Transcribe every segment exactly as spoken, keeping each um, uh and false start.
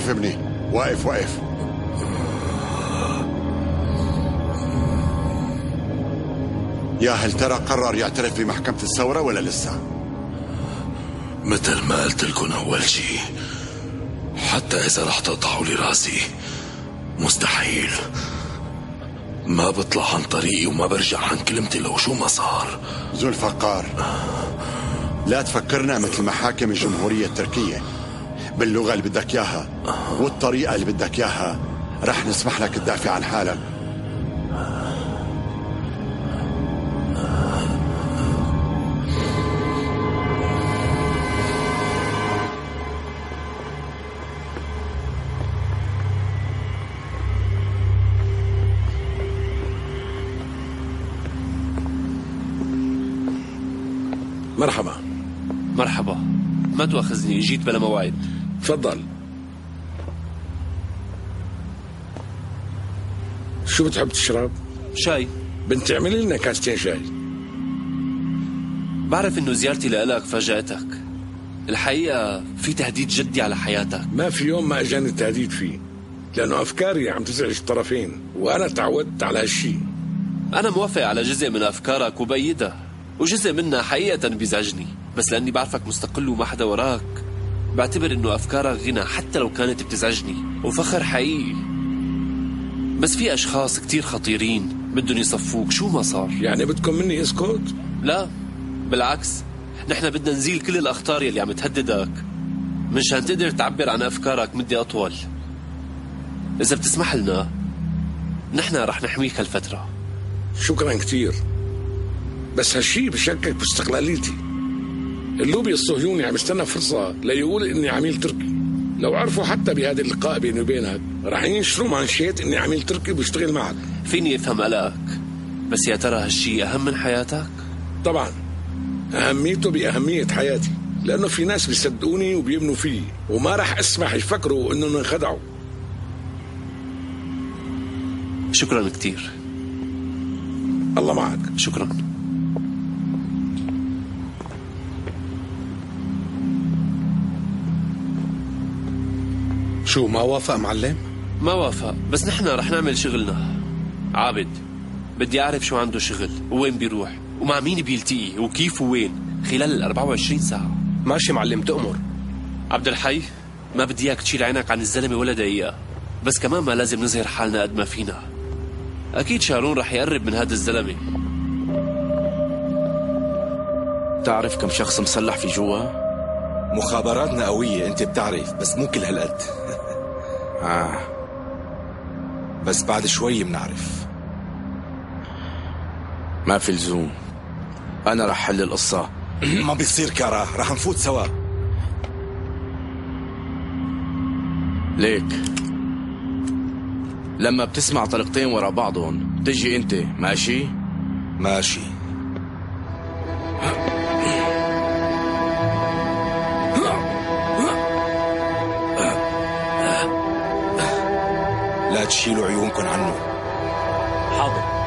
واقف ابني، واقف واقف. يا هل ترى قرر يعترف بمحكمة الثورة ولا لسه؟ مثل ما قلت لكم أول شي، حتى إذا رح تقطعوا لي راسي مستحيل. ما بطلع عن طريقي وما برجع عن كلمتي لو شو ما صار. ذو الفقار، لا تفكرنا مثل محاكم الجمهورية التركية، باللغة اللي بدك إياها والطريقة اللي بدك إياها رح نسمح لك تدافع عن حالك. مرحبا. مرحبا، ما تواخذني، جيت بلا موعد. تفضل. شو بتحب تشرب؟ شاي. بنت اعملي لنا كاستين شاي. بعرف انه زيارتي لإلك فاجأتك. الحقيقة في تهديد جدي على حياتك. ما في يوم ما اجاني التهديد فيه، لانه افكاري عم تزعج الطرفين وانا تعودت على هالشي. انا موافق على جزء من افكارك وبأيدها، وجزء منها حقيقة بيزعجني، بس لأني بعرفك مستقل وما حدا وراك بعتبر إنه أفكارك غنى حتى لو كانت بتزعجني، وفخر حقيقي. بس في أشخاص كتير خطيرين بدهم يصفوك شو ما صار. يعني بدكم مني اسكت؟ لا بالعكس، نحن بدنا نزيل كل الأخطار يلي عم تهددك منشان تقدر تعبر عن أفكارك مدة أطول. إذا بتسمح لنا نحن رح نحميك هالفترة. شكرا كتير، بس هالشي بشكك باستقلاليتي. اللوبي الصهيوني عم يستنى فرصة ليقول إني عميل تركي. لو عرفوا حتى بهذا اللقاء بيني وبينك رح ينشروا مانشيت إني عميل تركي بيشتغل معك. فيني أفهم قلقك، بس يا ترى هالشي أهم من حياتك؟ طبعا أهميته بأهمية حياتي، لأنه في ناس بيصدقوني وبيبنوا فيه، وما رح أسمح يفكروا إنهم انخدعوا. شكرا كتير. الله معك. شكرا. شو ما وافق معلم؟ ما وافق، بس نحن رح نعمل شغلنا. عابد، بدي أعرف شو عنده شغل ووين بيروح ومع مين بيلتقي وكيف ووين خلال ال أربعة وعشرين ساعة. ماشي معلم، تأمر. عبد الحي، ما بدي إياك تشيل عينك عن الزلمة ولا دقيقة، بس كمان ما لازم نظهر حالنا قد ما فينا. أكيد شارون رح يقرب من هذا الزلمة. تعرف كم شخص مسلح في جوا؟ مخابراتنا قوية، انت بتعرف، بس مو كل هالقد. آه. بس بعد شوي بنعرف. ما في لزوم، أنا رح حل القصة. ما بيصير كارا، رح نفوت سوا. ليك لما بتسمع طلقتين ورا بعضهم تجي انت ماشي؟ ماشي. لا تشيلوا عيونكم عنه. حاضر.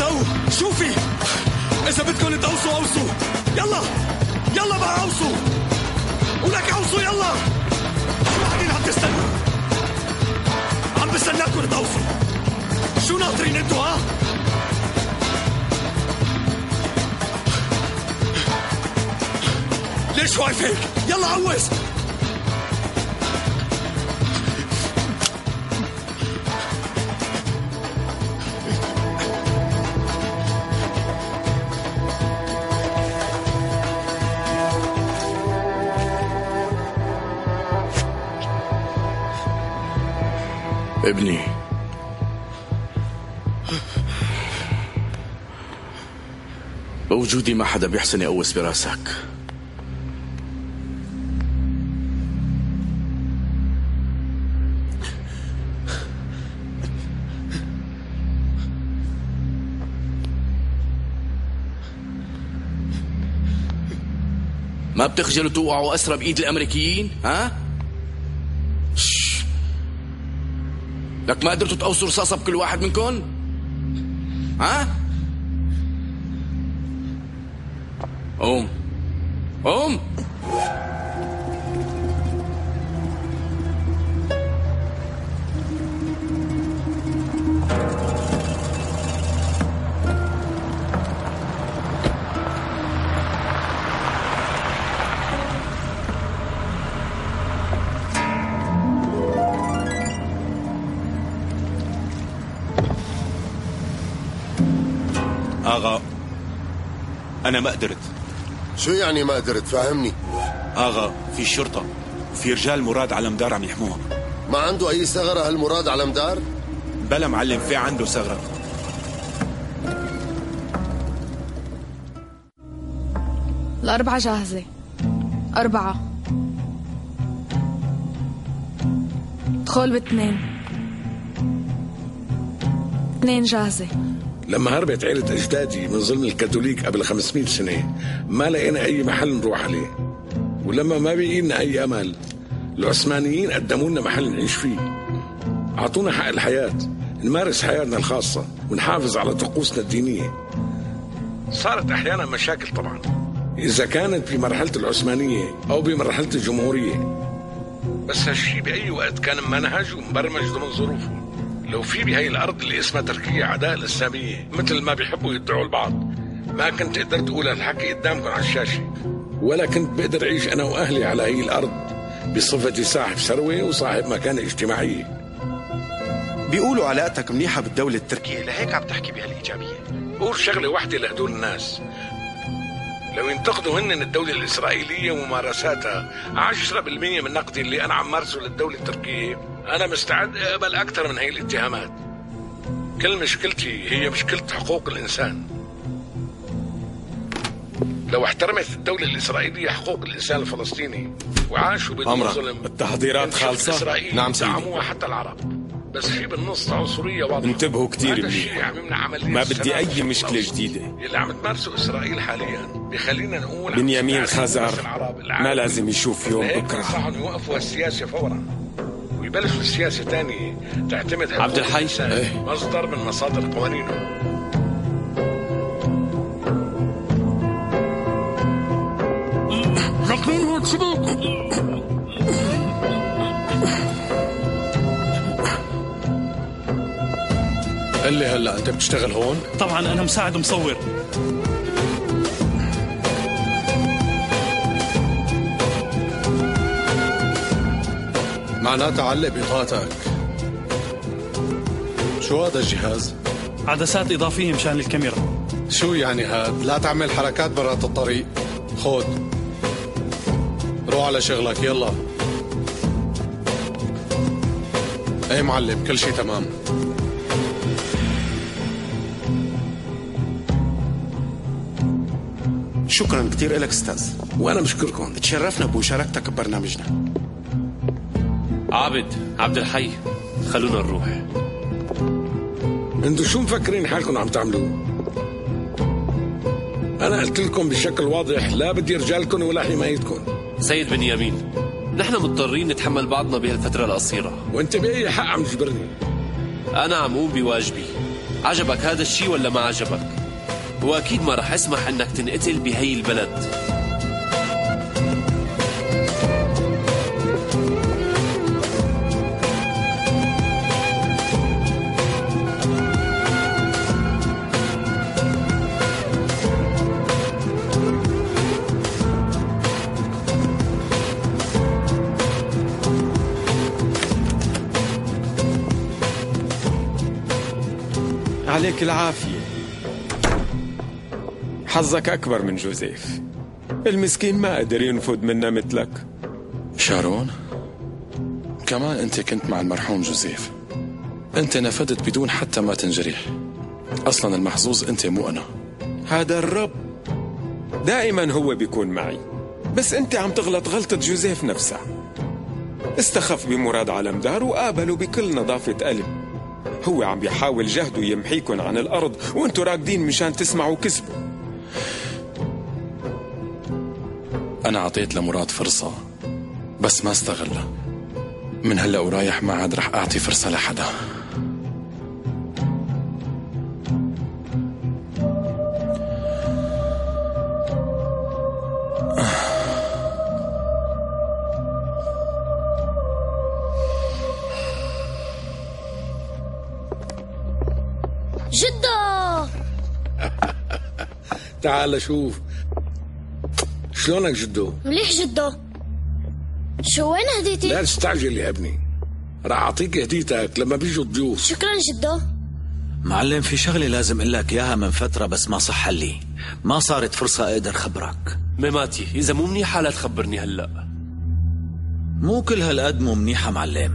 لو شوفي إذا بدكم تقوصوا قوصوا. يلا يلا بقى قوصوا، ولك قوصوا يلا. شو قاعدين عم تستنوا؟ عم بستناكم تقوصوا. شو ناطرين انتوا ها؟ ليش واقف هيك؟ يلا عوز. ابني، بوجودي ما حدا بيحسن يقوس براسك. ما بتخجلوا توقعوا أسرى بإيد الأمريكيين؟ ها؟ شش. لك ما قدرتوا تقوصوا رصاصة بكل واحد منكم؟ ها؟ قوم قوم. آغا، أنا ما قدرت. شو يعني ما قدرت؟ فهمني. آغا، في الشرطة وفي رجال مراد على مدار عم يحموها. ما عنده أي ثغرة هالمراد على مدار؟ بلا معلم، في عنده ثغرة. الأربعة جاهزة. أربعة. دخول باثنين. اثنين جاهزة. لما هربت عيلة أجدادي من ظلم الكاثوليك قبل خمسمائة سنة ما لقينا أي محل نروح عليه، ولما ما بقي لنا أي أمل العثمانيين قدموا لنا محل نعيش فيه. أعطونا حق الحياة، نمارس حياتنا الخاصة ونحافظ على طقوسنا الدينية. صارت أحيانا مشاكل طبعا، إذا كانت بمرحلة العثمانية أو بمرحلة الجمهورية، بس هالشي بأي وقت كان منهج ومبرمج ضمن ظروفه. لو في بهاي الأرض اللي اسمها تركيا عداء الإسلامية مثل ما بيحبوا يدعوا البعض، ما كنت قدرت أقول هالحكي قدامكم على الشاشة، ولا كنت بقدر أعيش أنا وأهلي على هاي الأرض بصفتي صاحب ثروة وصاحب مكانة اجتماعية. بيقولوا علاقتك منيحة بالدولة التركية، لهيك عم تحكي بهالإيجابية. قول شغلة واحدة لهدول الناس، لو ينتقدوا هن الدولة الإسرائيلية وممارساتها عشرة بالمية من نقدي اللي أنا عم مارسه للدولة التركية، أنا مستعد أقبل أكثر من هاي الاتهامات. كل مشكلتي هي مشكلة حقوق الإنسان. لو احترمت الدولة الإسرائيلية حقوق الإنسان الفلسطيني وعاشوا بدون ظلم، التحضيرات خالصة. نعم سيدي. دعموها حتى العرب، بس في بالنص عنصرية واضحة. انتبهوا كتير منيح، ما بدي أي مشكلة جديدة. اللي عم تمارسه إسرائيل حاليا بخلينا نقول بنيامين خزر ما لازم يشوف يوم بكرة. صحن يوقفوا السياسة فورا ويبلشوا السياسة تانية تعتمد عبد الحي ايه؟ مصدر من مصادر قوانينه. لك مين هو تشبيك؟ قل لي هلا انت بتشتغل هون؟ طبعا انا مساعد مصور. معناتها علق بطاقتك. شو هذا الجهاز؟ عدسات اضافيه مشان الكاميرا. شو يعني هاد؟ لا تعمل حركات برات الطريق. خود روح على شغلك يلا. ايه معلم، كل شي تمام. شكرا كثير لك استاذ. وانا بشكركم، تشرفنا بمشاركتك ببرنامجنا. عابد، عبد الحي، خلونا نروح. انتوا شو مفكرين حالكم عم تعملوا؟ انا قلت لكم بشكل واضح لا بدي رجالكم ولا حمايتكم. سيد بنيامين، نحن مضطرين نتحمل بعضنا بهالفترة القصيرة. وانت بأي حق عم تجبرني؟ أنا عم أقوم بواجبي. عجبك هذا الشيء ولا ما عجبك؟ وأكيد ما رح اسمح انك تنقتل بهي البلد. عليك العافية. حظك أكبر من جوزيف، المسكين ما قدر ينفذ منا مثلك. شارون، كمان أنت كنت مع المرحوم جوزيف. أنت نفذت بدون حتى ما تنجرح. أصلا المحظوظ أنت مو أنا. هذا الرب دائما هو بيكون معي، بس أنت عم تغلط غلطة جوزيف نفسها. استخف بمراد علمدار وقابله بكل نظافة قلب. هو عم بيحاول جهده يمحيكن عن الأرض وانتوا راكدين مشان تسمعوا كسبه. أنا عطيت لمراد فرصة بس ما استغلها. من هلأ ورايح ما عاد رح أعطي فرصة لحدا. جدو تعال شوف شلونك جدو. مليح جدو. شو وين هديتي؟ لا تستعجل يا ابني، راح اعطيك هديتك لما بيجوا الضيوف. شكرا جدو. معلم، في شغلة لازم اقول لك اياها من فترة بس ما صح لي، ما صارت فرصة اقدر خبرك. ميماتي اذا مو منيحة لا تخبرني هلا. مو كل هالقد مو منيحة معلم،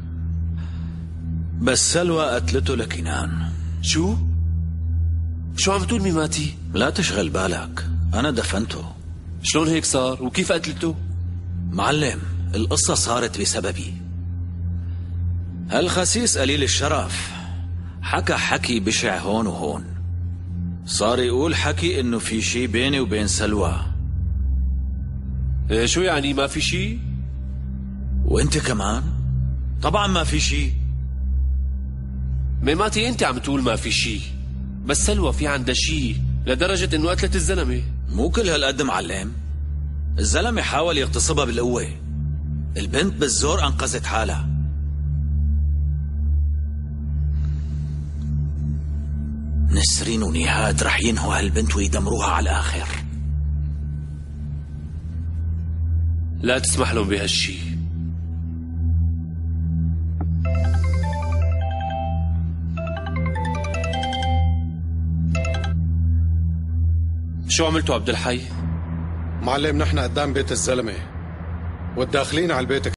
بس سلوى قتلته لكنان. شو؟ شو عم تقول ميماتي؟ لا تشغل بالك، أنا دفنته. شلون هيك صار؟ وكيف قتلته؟ معلم، القصة صارت بسببي. هالخسيس قليل الشرف حكى حكي بشع هون وهون. صار يقول حكي إنه في شي بيني وبين سلوى. إيه شو يعني ما في شي؟ وانت كمان؟ طبعا ما في شي. ميماتي انت عم تقول ما في شي، بس سلوى في عندها شي لدرجة انه قتلت الزلمة. مو كل هالقد معلم، الزلمة حاول يغتصبها بالقوة، البنت بالزور انقذت حالها. نسرين ونهاد رح ينهوا هالبنت ويدمروها على الآخر. لا تسمح لهم بهالشي. شو عملتوا عبد الحي؟ معلم، نحن قدام بيت الزلمة والداخلين على البيت